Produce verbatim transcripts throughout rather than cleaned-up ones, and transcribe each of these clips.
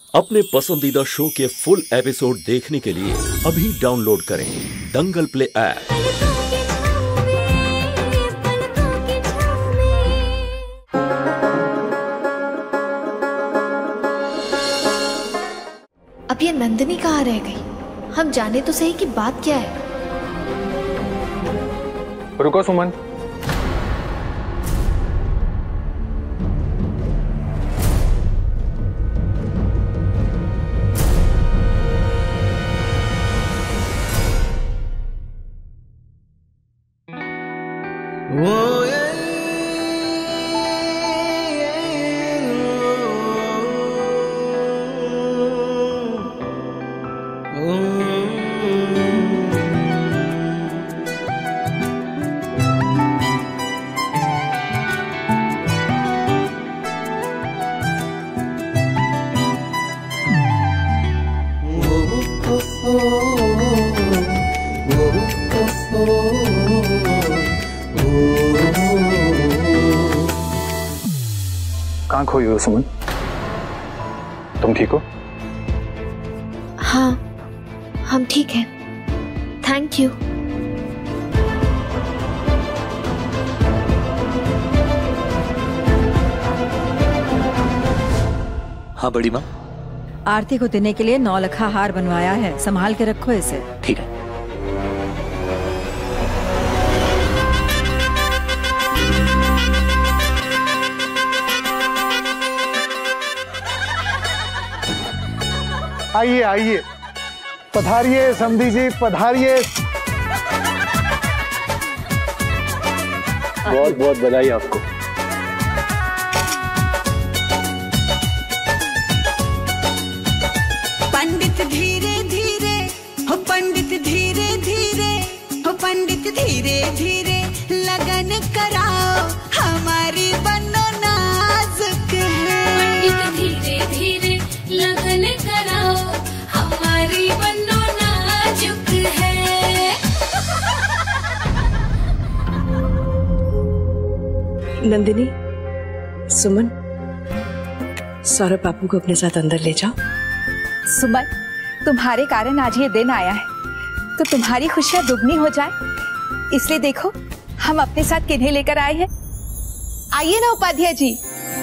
अपने पसंदीदा शो के फुल एपिसोड देखने के लिए अभी डाउनलोड करें दंगल प्ले ऐप। अब ये नंदिनी कहाँ रह गई? हम जाने तो सही कि बात क्या है। रुको सुमन, कहाँ खोई हो सुमन? तुम ठीक हो? हाँ, हम ठीक हैं। Thank you. हाँ बड़ी माँ, आरती को देने के लिए नौलखा हार बनवाया है, संभाल के रखो इसे। ठीक है। आइए आइए, पधारिए समधी जी, पधारिए। बहुत बहुत बधाई आपको। पंडित धीरे धीरे हो, पंडित धीरे धीरे हो, पंडित धीरे धीरे लगन कराओ, हमारी बनो नाजुक है। पंडित धीरे धीरे लगन कराओ, हमारी बनो नाजुक है। नंदिनी, सुमन, सौरभ बापू को अपने साथ अंदर ले जाओ। सुमन, तुम्हारे कारण आज ये दिन आया है, तो तुम्हारी खुशियां दुगनी हो जाए, इसलिए देखो हम अपने साथ किन्हें लेकर आए हैं। आइए ना उपाध्याय जी।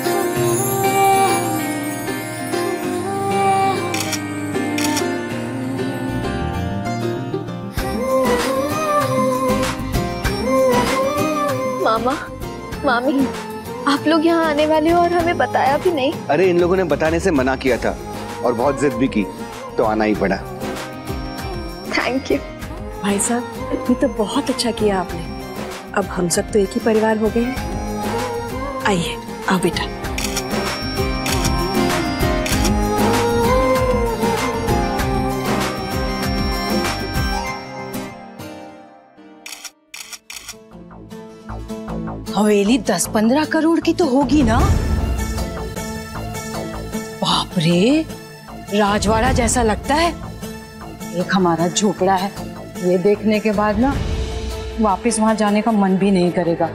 मामा, मामी, आप लोग यहाँ आने वाले हो और हमें बताया भी नहीं। अरे इन लोगों ने बताने से मना किया था और बहुत जिद भी की, तो आना ही पड़ा। थैंक यू भाई साहब, ये तो बहुत अच्छा किया आपने। अब हम सब तो एक ही परिवार हो गए हैं। आइए, आओ बेटा। हवेली दस पंद्रह करोड़ की तो होगी ना? बाप रे, राजवाड़ा जैसा लगता है। एक हमारा झोपड़ा है, ये देखने के बाद ना वापस वहां जाने का मन भी नहीं करेगा।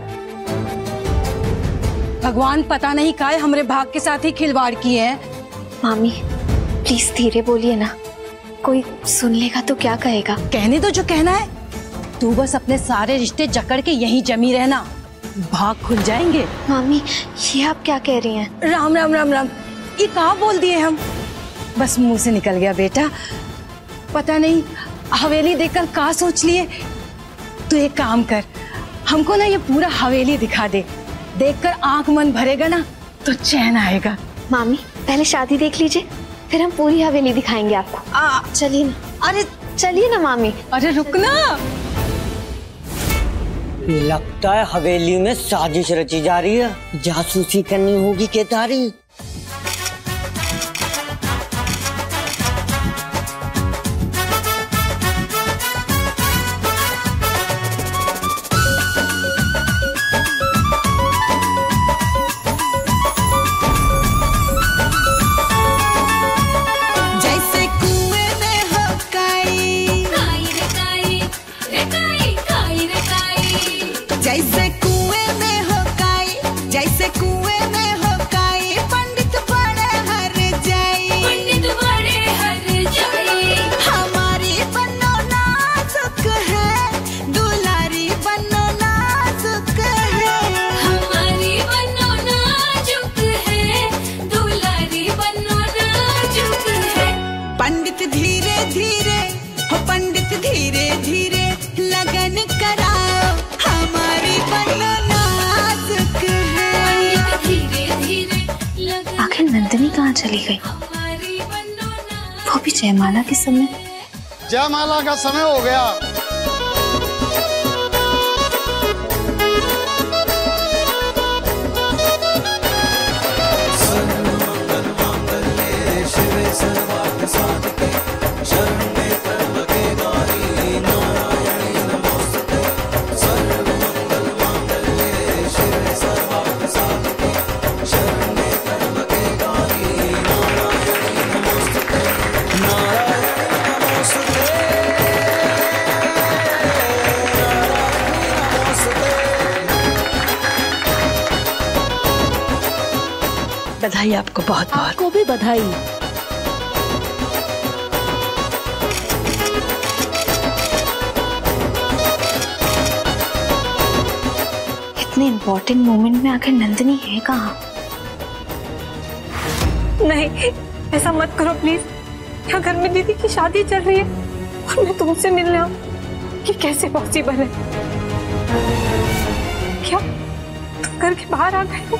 भगवान पता नहीं काहे हमरे भाग के साथ ही खिलवाड़ किए हैं। मामी, प्लीज धीरे बोलिए ना, कोई सुन लेगा तो क्या कहेगा। कहने दो जो कहना है, तू बस अपने सारे रिश्ते जकड़ के यहीं जमी रहना, भाग खुल जाएंगे। मामी, ये आप क्या कह रही हैं? राम राम राम राम, ये कहाँ बोल दिए हम? बस मुंह से निकल गया बेटा। पता नहीं हवेली देखकर कहाँ सोच लिए। तू एक काम कर, हमको ना ये पूरा हवेली दिखा दे, देखकर आंख मन भरेगा ना तो चैन आएगा। मामी, पहले शादी देख लीजिए, फिर हम पूरी हवेली दिखाएंगे आपको। चलिए ना। अरे चलिए ना मामी। अरे रुकना। लगता है हवेली में साजिश रची जा रही है, जासूसी करनी होगी केतारी। जैसे कुएं में हो काई, काई रे काई, रे काई, काई रे काई। जैसे कुएं में हो काई, जैसे कुएं में हो काई। चली गई, वो भी जयमाला के समय। जयमाला का समय हो गया। बधाई आपको, बहुत बहुत। आपको भी बधाई। इतने इम्पोर्टेंट मोमेंट में आकर नंदिनी है कहाँ? नहीं, ऐसा मत करो प्लीज। क्या घर में दीदी की शादी चल रही है और मैं तुमसे मिलने आऊं? ये कैसे पॉसिबल है? क्या तुम घर के बाहर आ गए हो?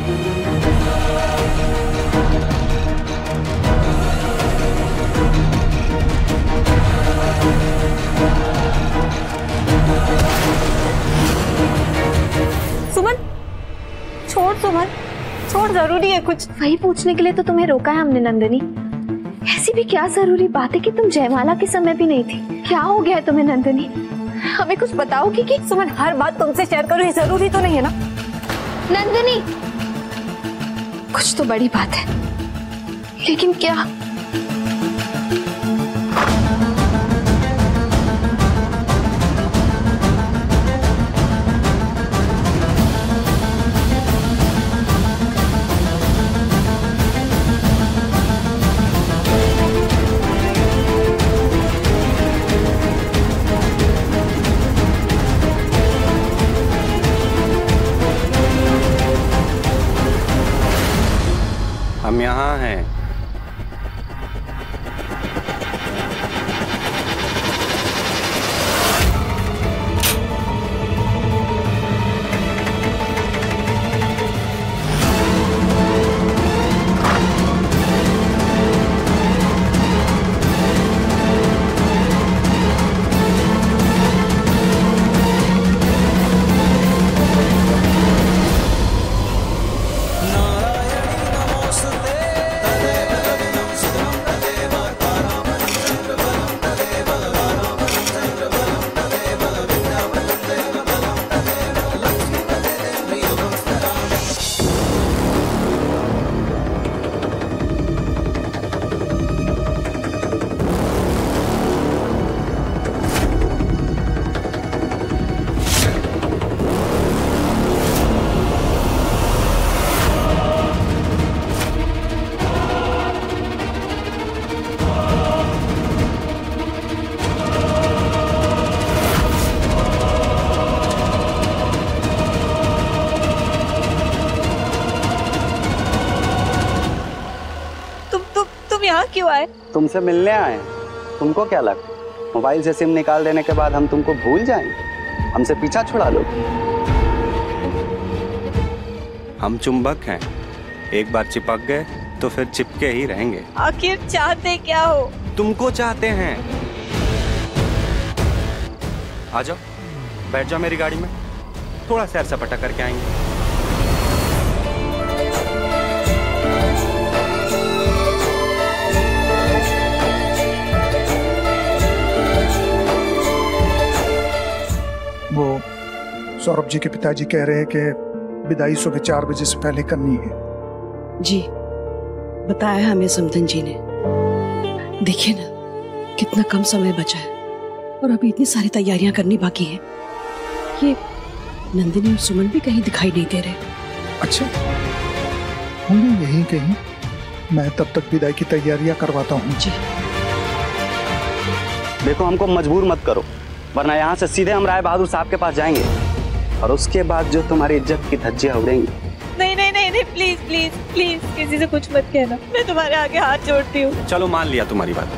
सुमन, छोड़ सुमन, छोड़, जरूरी है कुछ। वही पूछने के लिए तो तुम्हें रोका है हमने नंदिनी। ऐसी भी क्या जरूरी बात है कि तुम जयमाला के समय भी नहीं थी? क्या हो गया है तुम्हें नंदिनी? हमें कुछ बताओगी कि? सुमन, हर बात तुमसे शेयर करूं, ये जरूरी तो नहीं है ना? नंदिनी, कुछ तो बड़ी बात है, लेकिन क्या? हम यहाँ हैं। यहाँ क्यों आए? तुमसे मिलने आए। तुमको क्या लगा मोबाइल से सिम निकाल देने के बाद हम तुमको भूल जाएंगे? हमसे पीछा छुड़ा लो। हम चुंबक हैं, एक बार चिपक गए तो फिर चिपके ही रहेंगे। आखिर चाहते क्या हो? तुमको चाहते हैं। आ जाओ, बैठ जाओ मेरी गाड़ी में, थोड़ा सैर सपाटा करके आएंगे। वो सौरभ जी के पिताजी कह रहे हैं कि विदाई सुबह चार बजे से पहले करनी है। जी, बताया हमें समधन जी ने। देखिए ना, कितना कम समय बचा है और अभी इतनी सारी तैयारियां करनी बाकी हैं। ये नंदिनी और सुमन भी कहीं दिखाई नहीं दे रहे। अच्छा, होंगे यहीं कहीं। मैं तब तक विदाई की तैयारियां करवाता हूँ। जी। देखो, हमको मजबूर मत करो, वरना यहाँ से सीधे हम राय बहादुर साहब के पास जाएंगे और उसके बाद जो तुम्हारी इज्जत की धज्जियां उड़ेंगी। नहीं नहीं नहीं नहीं, प्लीज प्लीज प्लीज किसी से कुछ मत कहना, मैं तुम्हारे आगे हाथ जोड़ती हूँ। चलो, मान लिया तुम्हारी बात।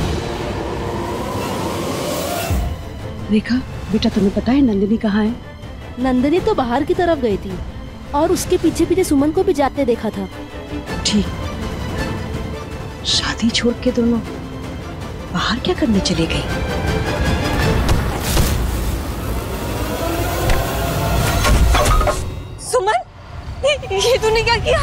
रेखा बेटा, तुम्हें पता है नंदिनी कहाँ है? नंदिनी तो बाहर की तरफ गई थी और उसके पीछे पीछे सुमन को भी जाते देखा था। ठीक, शादी छोड़ के दोनों बाहर क्या करने चले गए? सुमन, ये तूने क्या किया?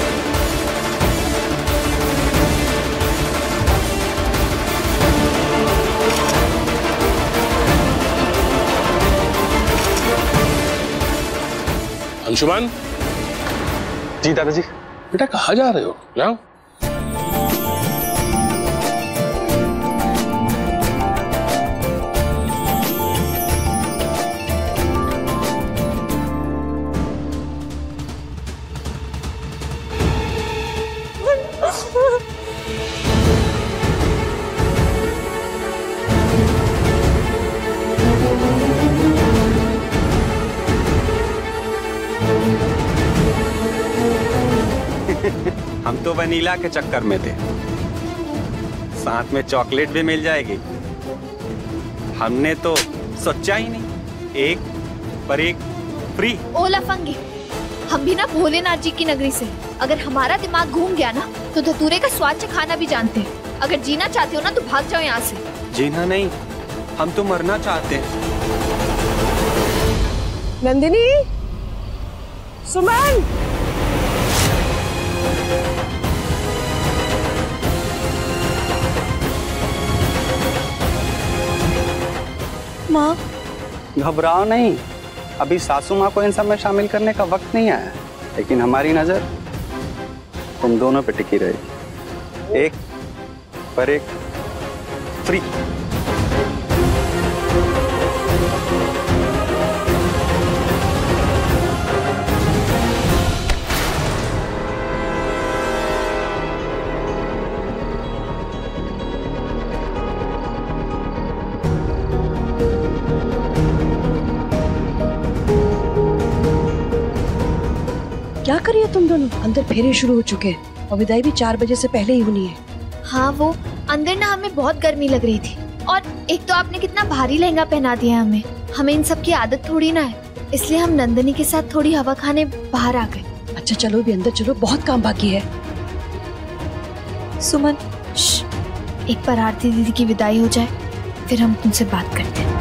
अंशुमान। जी दादाजी। बेटा कहाँ जा रहे हो? जाओ। हम तो वनीला के चक्कर में थे, साथ में चॉकलेट भी मिल जाएगी। हमने तो सोचा ही नहीं, एक पर एक फ्री। ओ लफंगे, हम भी ना भोलेनाथ जी की नगरी से, अगर हमारा दिमाग घूम गया ना तो धतूरे का स्वाद चखाना भी जानते हैं। अगर जीना चाहते हो ना तो भाग जाओ यहाँ से। जीना नहीं, हम तो मरना चाहते हैं। नंदिनी, सुमन, माँ। घबराओ नहीं, अभी सासू माँ को इन सब में शामिल करने का वक्त नहीं आया, लेकिन हमारी नजर तुम दोनों पे टिकी रहेगी, एक पर एक फ्री। क्या करिए तुम दोनों? अंदर फेरे शुरू हो चुके हैं और विदाई भी चार बजे से पहले ही होनी है। हाँ, वो अंदर ना हमें बहुत गर्मी लग रही थी, और एक तो आपने कितना भारी लहंगा पहना दिया हमें। हमें इन सब की आदत थोड़ी ना है, इसलिए हम नंदिनी के साथ थोड़ी हवा खाने बाहर आ गए। अच्छा चलो भी अंदर चलो, बहुत काम बाकी है। सुमन, एक बार आरती दीदी की विदाई हो जाए, फिर हम तुमसे बात करते हैं।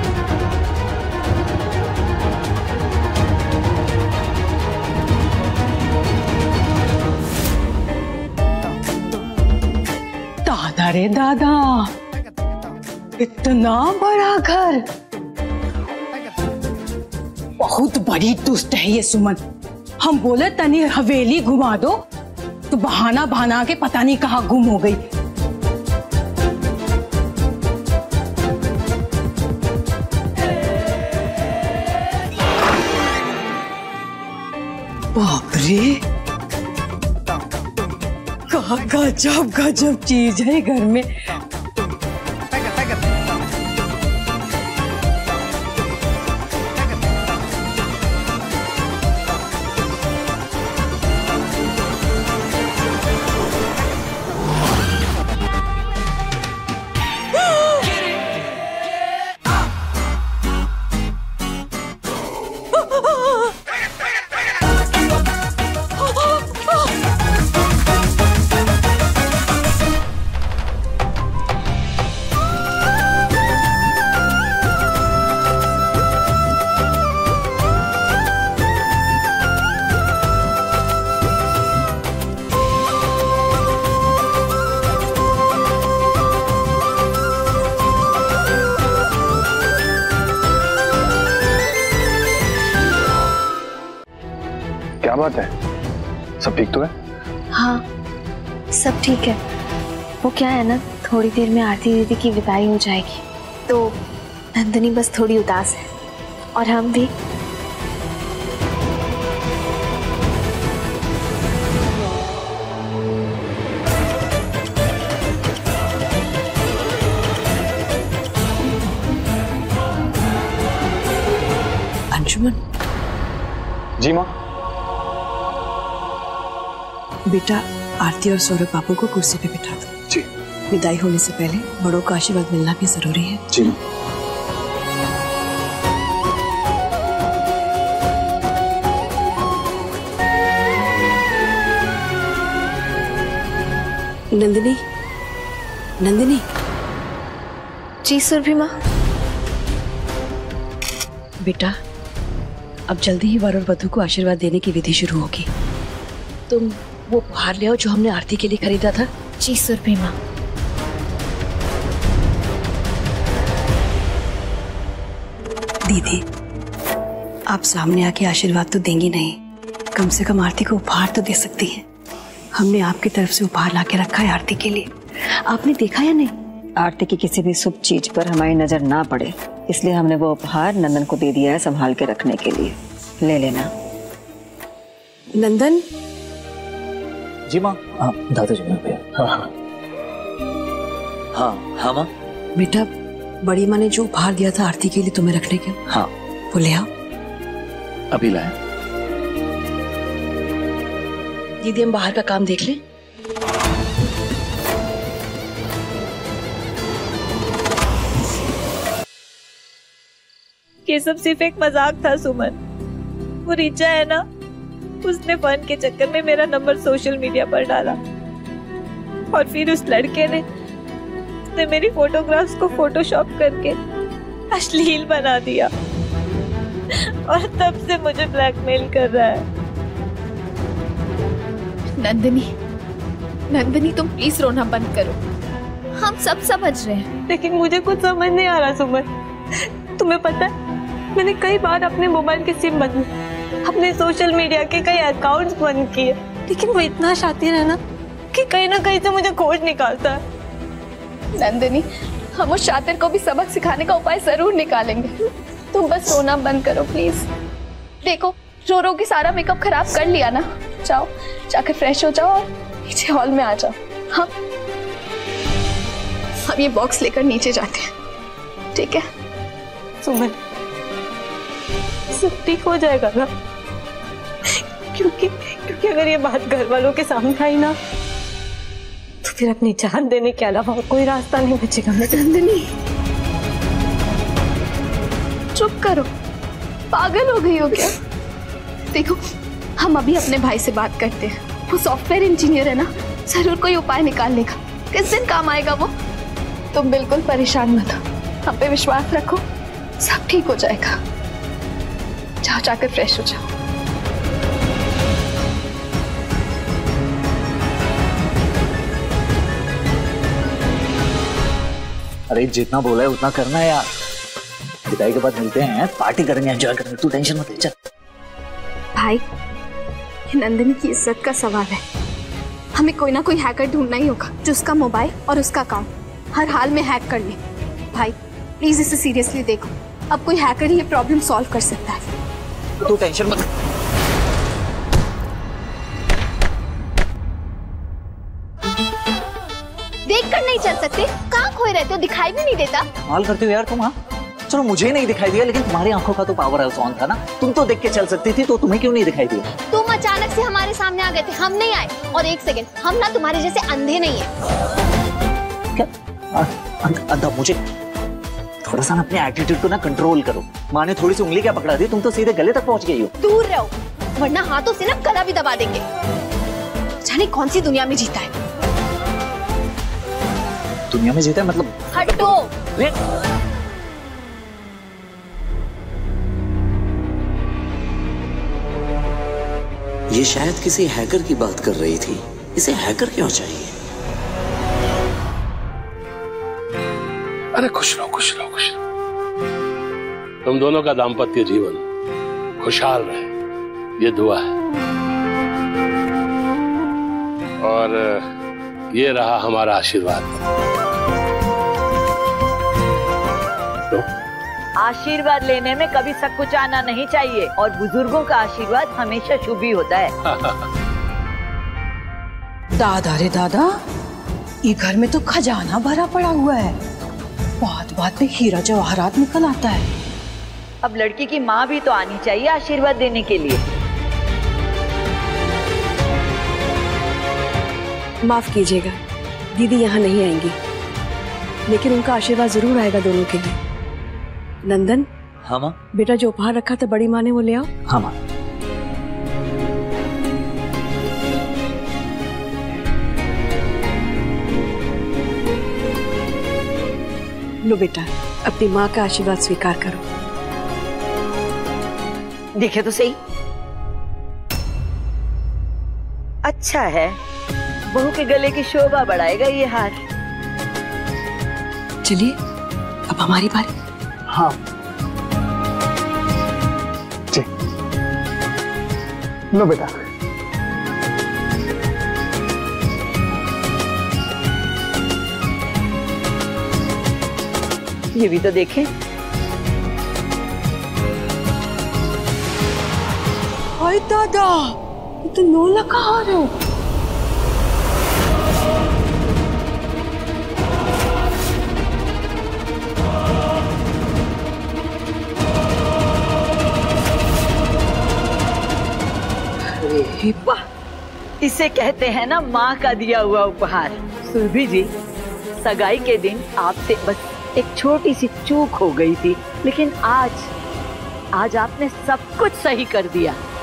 दादा रे दादा, इतना बड़ा घर, बहुत बड़ी दुष्ट है ये सुमन। हम बोले तनी हवेली घुमा दो तो बहाना बहाना के पता नहीं कहाँ गुम हो गई। बाप रे, गजब गजब चीज है घर में। क्या बात है, सब ठीक तो है? हाँ, सब ठीक है। वो क्या है ना, थोड़ी देर में आरती दीदी की विदाई हो जाएगी, तो नंदिनी बस थोड़ी उदास है, और हम भी। अंशुमन। जी माँ। बेटा, आरती और सौरभ बाबू को कुर्सी पे बिठा दो। जी। विदाई होने से पहले बड़ों का आशीर्वाद मिलना भी जरूरी है। जी। नंदिनी, नंदिनी। जी सुरभि माँ। बेटा, अब जल्दी ही वर और वधू को आशीर्वाद देने की विधि शुरू होगी। तुम वो उपहार ले आओ जो हमने आरती के लिए खरीदा था। जी सुरभि माँ। दीदी, आप सामने आके आशीर्वाद तो देंगी नहीं, कम से कम आरती को उपहार तो दे सकती हैं। हमने आपकी तरफ से उपहार लाके रखा है आरती के लिए, आपने देखा या नहीं? आरती की किसी भी शुभ चीज पर हमारी नजर ना पड़े, इसलिए हमने वो उपहार नंदन को दे दिया है संभाल के रखने के लिए। ले लेना। नंदन। जी माँ। हाँ दादाजी में पे। हाँ हाँ हाँ हाँ माँ। बेटा, बड़ी माँ ने जो उपहार दिया था आरती के लिए तुम्हें रखने के, हाँ वो ले आओ। अभी लाए। दीदी, हम बाहर का काम देख लें। ये सब सिर्फ एक मजाक था सुमन। वो रीचा है ना, उसने फन के चक्कर में मेरा नंबर सोशल मीडिया पर डाला और फिर उस लड़के ने उसने मेरी फोटोग्राफ्स को फोटोशॉप करके अश्लील बना दिया और तब से मुझे ब्लैकमेल कर रहा है। नंदिनी, नंदिनी तुम प्लीज रोना बंद करो, हम सब समझ रहे हैं। लेकिन मुझे कुछ समझ नहीं आ रहा सुमन। तुम्हें पता है, मैंने कई बार अपने मोबाइल के सिम बदले, अपने सोशल मीडिया के कई अकाउंट्स बंद किए, लेकिन वो इतना शातिर है ना कि कहीं ना कहीं से मुझे खोज निकालता है। नंदिनी, हम उस शातिर को भी सबक सिखाने का उपाय जरूर निकालेंगे। तुम बस रोना बंद करो प्लीज। देखो, रो रो के सारा मेकअप खराब कर लिया ना, जाओ जाकर फ्रेश हो जाओ और नीचे हॉल में आ जाओ। हाँ, हम ये बॉक्स लेकर नीचे जाते हैं, ठीक है? सुमन, सब ठीक हो जाएगा ना? क्योंकि क्योंकि अगर ये बात घर वालों के सामने आई ना, तो फिर अपनी जान देने के अलावा कोई रास्ता नहीं बचेगा। नंदिनी, चुप करो, पागल हो गई हो क्या? देखो, हम अभी अपने भाई से बात करते हैं, वो सॉफ्टवेयर इंजीनियर है ना, जरूर कोई उपाय निकाल लेगा। किस दिन काम आएगा वो? तुम बिल्कुल परेशान मत हो, हम पे विश्वास रखो, सब ठीक हो जाएगा। जाओ जाकर फ्रेश हो जाओ। अरे जितना बोला है उतना करना है यार। विदाई के बाद मिलते हैं, पार्टी करेंगे, एंजॉय करेंगे, तू टेंशन मत ले। चल भाई, ये नंदिनी की इज्जत का सवाल है, हमें कोई ना कोई हैकर ढूंढना ही होगा जो उसका मोबाइल और उसका अकाउंट हर हाल में हैक कर ले। भाई प्लीज इसे सीरियसली देखो, अब कोई हैकर ही ये प्रॉब्लम सॉल्व कर सकता है। तू टेंशन मत। देख कर नहीं चल सकते? कहाँ खोए रहते हो, दिखाई भी नहीं देता? कमाल करते हो यार तुम। हाँ चलो, मुझे नहीं दिखाई दिया, लेकिन तुम्हारी आंखों का तो पावर हाउस ऑन था ना, तुम तो देख के चल सकती थी, तो तुम्हें क्यों नहीं दिखाई दिया? तुम अचानक से हमारे सामने आ गए थे, हम नहीं आए। और एक सेकंड, हम ना तुम्हारे जैसे अंधे नहीं है। क्या अंधा? मुझे थोड़ा सा ना अपने एटीट्यूड को ना कंट्रोल करो। माँ ने थोड़ी सी उंगली क्या पकड़ा दी, तुम तो सीधे गले तक पहुंच गई हो। दूर रहो, वरना हाथों से ना गला भी दबा देंगे। जाने कौन सी दुनिया में जीता है। दुनिया में जीता है मतलब? हटो। ये शायद किसी हैकर की बात कर रही थी, इसे हैकर क्यों चाहिए? अरे खुश रहो, खुश रहो, खुश रहो। तुम दोनों का दाम्पत्य जीवन खुशहाल रहे, ये दुआ है। और ये रहा हमारा आशीर्वाद। तो आशीर्वाद लेने में कभी संकुचाना नहीं चाहिए, और बुजुर्गों का आशीर्वाद हमेशा शुभ ही होता है। दादा रे दादा, ये घर में तो खजाना भरा पड़ा हुआ है, बात बात में हीरा जवाहरात निकल आता है। अब लड़की की माँ भी तो आनी चाहिए आशीर्वाद देने के लिए। माफ कीजिएगा, दीदी यहाँ नहीं आएंगी, लेकिन उनका आशीर्वाद जरूर आएगा दोनों के लिए। नंदन। हाँ माँ। बेटा, जो उपहार रखा था बड़ी माँ ने, वो ले आओ। हाँ माँ। लो बेटा, अपनी माँ का आशीर्वाद स्वीकार करो। देखे तो सही, अच्छा है, बहू के गले की शोभा बढ़ाएगा ये हार। चलिए अब हमारी बारी। हाँ जी, लो बेटा। ये भी तो देखें। हाय दादा, ये तो नोला का हार है। अरे वाह, इसे कहते हैं ना माँ का दिया हुआ उपहार। सुरभि जी, सगाई के दिन आपसे बस एक छोटी सी चूक हो गई थी, लेकिन आज आज आपने सब कुछ सही कर दिया।